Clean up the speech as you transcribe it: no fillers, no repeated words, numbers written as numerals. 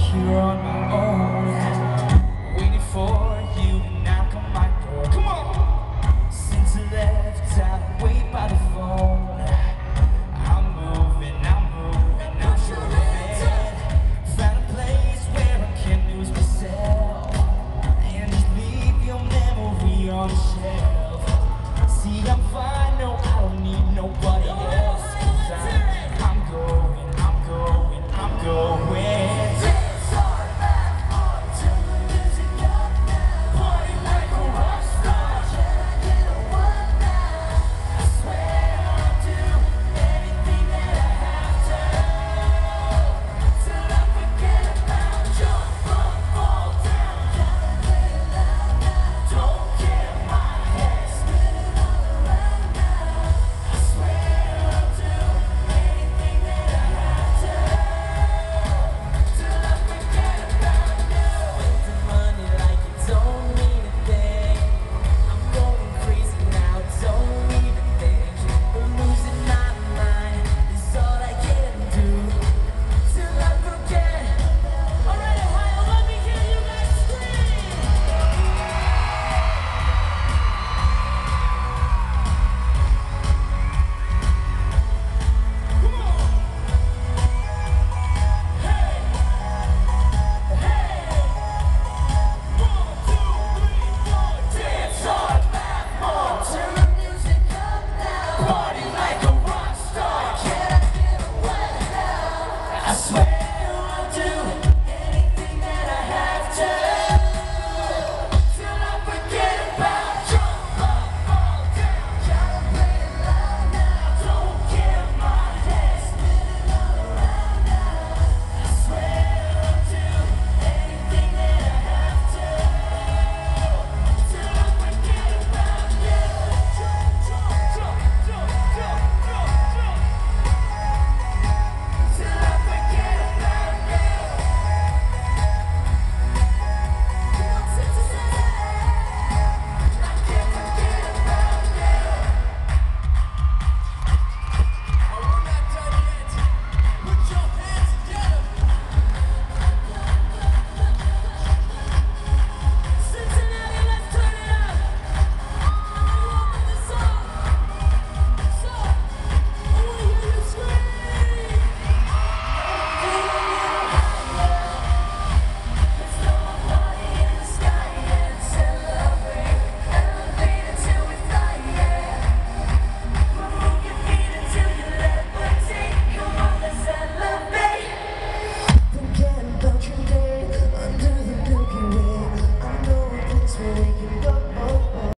here on my own, waiting for you to knock on my door. Come on! Since I left, I've waited by the phone. I'm moving, I'm driving. Found a place where I can lose myself and just leave your memory on the shelf. See, I'm fine, no, I don't need nobody else. 'Cause I'm going, I'm going, I'm going. I swear